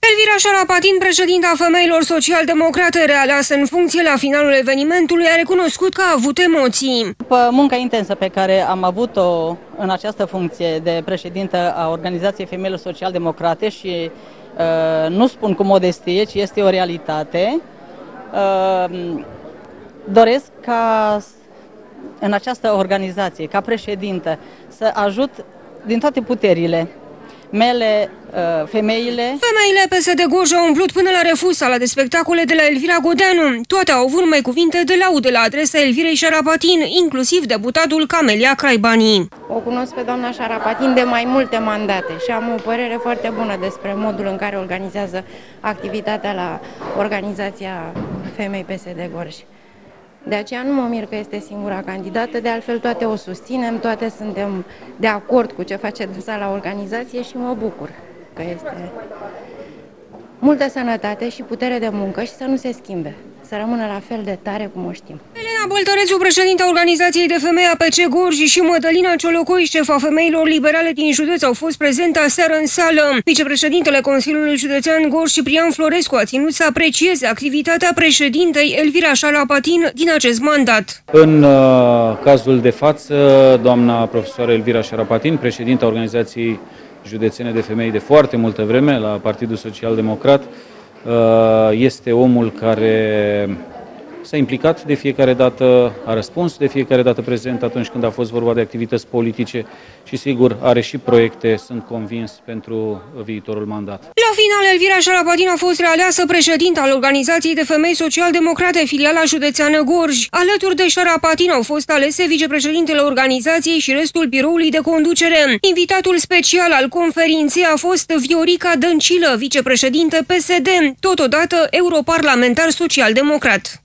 Elvira Șarapatin, președinta Femeilor Social-Democrate realeasă în funcție la finalul evenimentului, a recunoscut că a avut emoții. După munca intensă pe care am avut-o în această funcție de președintă a Organizației Femeilor Social-Democrate și nu spun cu modestie, ci este o realitate, doresc ca în această organizație, ca președintă, să ajut din toate puterile mele, femeile. Femeile PSD Gorj au umplut până la refuz sala de spectacole de la Elvira Godeanu. Toate au avut numai cuvinte de laudă la adresa Elvirei Șarapatin, inclusiv deputatul Camelia Craibani. O cunosc pe doamna Șarapatin de mai multe mandate și am o părere foarte bună despre modul în care organizează activitatea la Organizația Femei PSD Gorj. De aceea nu mă mir că este singura candidată, de altfel toate o susținem, toate suntem de acord cu ce face dânsa la organizație și mă bucur că este multă sănătate și putere de muncă și să nu se schimbe, să rămână la fel de tare cum o știm. Elena Boltărețu, președinta Organizației de Femei APC Gorj, și Mădălina Ciolocoi, șefa Femeilor Liberale din județ, au fost prezente aseară în sală. Vicepreședintele Consiliului Județean Gorj, Ciprian Florescu, a ținut să aprecieze activitatea președintei Elvira Șarapatin din acest mandat. În cazul de față, doamna profesoară Elvira Șarapatin, președinta Organizației Județene de Femei de foarte multă vreme la Partidul Social Democrat, este omul care s-a implicat de fiecare dată, a răspuns de fiecare dată prezent atunci când a fost vorba de activități politice și sigur are și proiecte, sunt convins, pentru viitorul mandat. La final, Elvira Șarapatin a fost realeasă președinta al Organizației de Femei Social-Democrate, filiala județeană Gorj. Alături de Șarapatin au fost alese vicepreședintele organizației și restul biroului de conducere. Invitatul special al conferinței a fost Viorica Dăncilă, vicepreședinte PSD, totodată europarlamentar social-democrat.